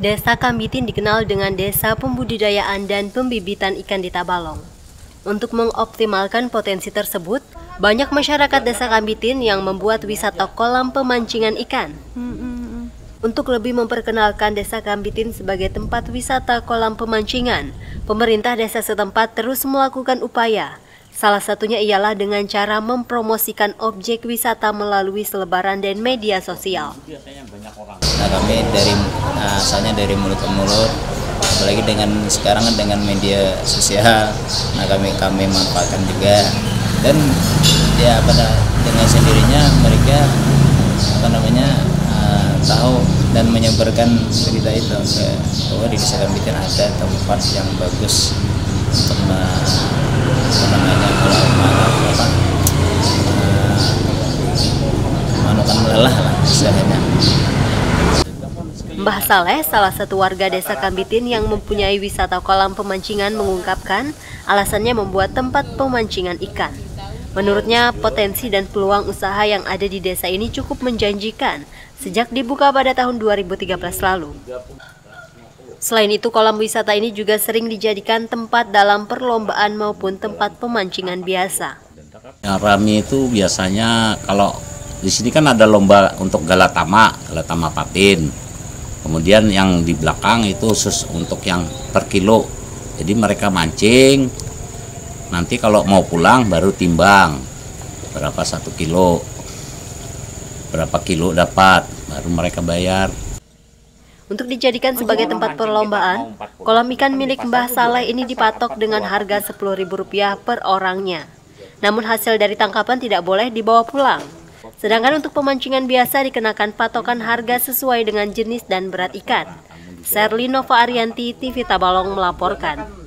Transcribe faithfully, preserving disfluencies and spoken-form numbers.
Desa Kambitin dikenal dengan desa pembudidayaan dan pembibitan ikan di Tabalong. Untuk mengoptimalkan potensi tersebut, banyak masyarakat desa Kambitin yang membuat wisata kolam pemancingan ikan. Untuk lebih memperkenalkan desa Kambitin sebagai tempat wisata kolam pemancingan, pemerintah desa setempat terus melakukan upaya. Salah satunya ialah dengan cara mempromosikan objek wisata melalui selebaran dan media sosial. Nah, kami dari asalnya dari mulut ke mulut, apalagi dengan sekarang dengan media sosial, nah kami kami manfaatkan juga, dan ya pada dengan sendirinya mereka apa namanya uh, tahu dan menyebarkan berita itu ke bahwa di desa Kambitin ada tempat yang bagus untuk apa namanya kalau apa manukan melelah lah istilahnya. Mbah Saleh, salah satu warga desa Kambitin yang mempunyai wisata kolam pemancingan, mengungkapkan alasannya membuat tempat pemancingan ikan. Menurutnya, potensi dan peluang usaha yang ada di desa ini cukup menjanjikan sejak dibuka pada tahun dua ribu tiga belas lalu. Selain itu, kolam wisata ini juga sering dijadikan tempat dalam perlombaan maupun tempat pemancingan biasa. Yang ramai itu biasanya kalau di sini kan ada lomba untuk galatama, galatama patin. Kemudian yang di belakang itu khusus untuk yang per kilo. Jadi mereka mancing, nanti kalau mau pulang baru timbang berapa satu kilo, berapa kilo dapat, baru mereka bayar. Untuk dijadikan sebagai tempat perlombaan, kolam ikan milik Mbah Saleh ini dipatok dengan harga sepuluh ribu rupiah per orangnya. Namun hasil dari tangkapan tidak boleh dibawa pulang. Sedangkan untuk pemancingan biasa dikenakan patokan harga sesuai dengan jenis dan berat ikan. Serly Nova Arianti, T V Tabalong melaporkan.